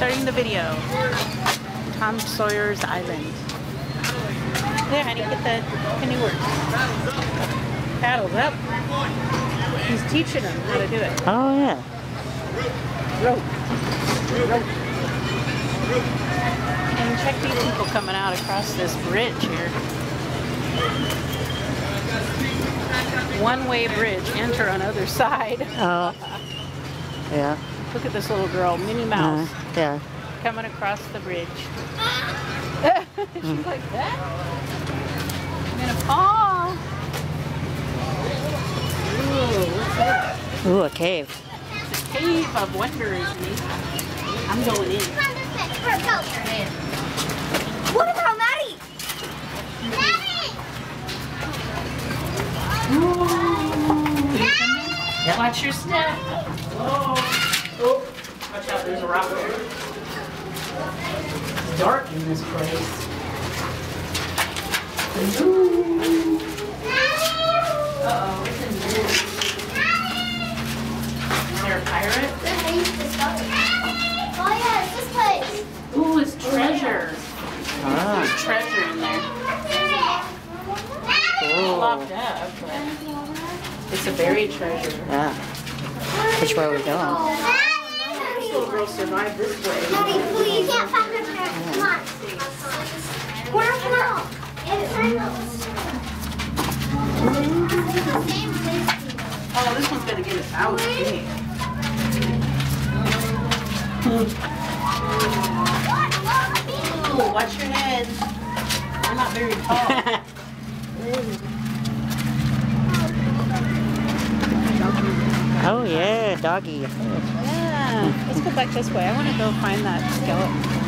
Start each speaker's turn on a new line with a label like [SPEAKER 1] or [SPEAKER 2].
[SPEAKER 1] Starting the video. Tom Sawyer's Island. There, honey, get the canoe. Paddles up. He's teaching them how to do it.
[SPEAKER 2] Oh, yeah.
[SPEAKER 1] Rope. Rope. And check these people coming out across this bridge here. One-way bridge. Enter on other side.
[SPEAKER 2] Oh. Yeah.
[SPEAKER 1] Look at this little girl, Minnie Mouse.
[SPEAKER 2] Yeah.
[SPEAKER 1] Coming across the bridge. She's like that. I'm gonna fall. Ooh, what's that?
[SPEAKER 2] Ooh, a cave.
[SPEAKER 1] It's a cave of wonders. I'm going in.
[SPEAKER 3] What about Maddie? Maddie!
[SPEAKER 1] Yep. Watch your step. Oh. Oh. Watch out, there's a rock there. It's dark in this place. Uh-oh, what's in here? Is there a pirate?
[SPEAKER 3] Oh yeah, it's this place.
[SPEAKER 1] Ooh, it's treasure.
[SPEAKER 2] Ah.
[SPEAKER 1] There's treasure in there. It's locked up, but it's a buried treasure.
[SPEAKER 2] Yeah. Which way are we going?
[SPEAKER 1] This little girl survived this way.
[SPEAKER 3] Maddie, please. Can't find her parents. Come on. Where's the girl?
[SPEAKER 1] Oh, this one's gonna get us out. Okay. Ooh, watch your head. You're not very tall.
[SPEAKER 2] Oh, yeah, doggy.
[SPEAKER 1] Yeah. Let's go back this way. I want to go find that skeleton.